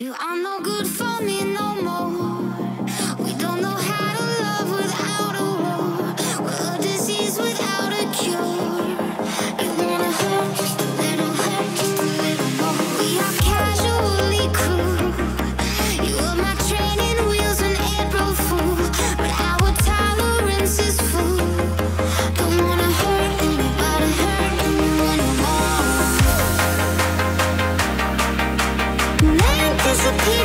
You are no good for me no more. We don't know how to love without a war. We're a disease without a cure. You wanna hurt just a little, hurt just a little more. We are casually cruel. You were my training wheels when April Fool, but our tolerance is full. Don't wanna hurt anybody, hurt anyone anymore. Man disappear.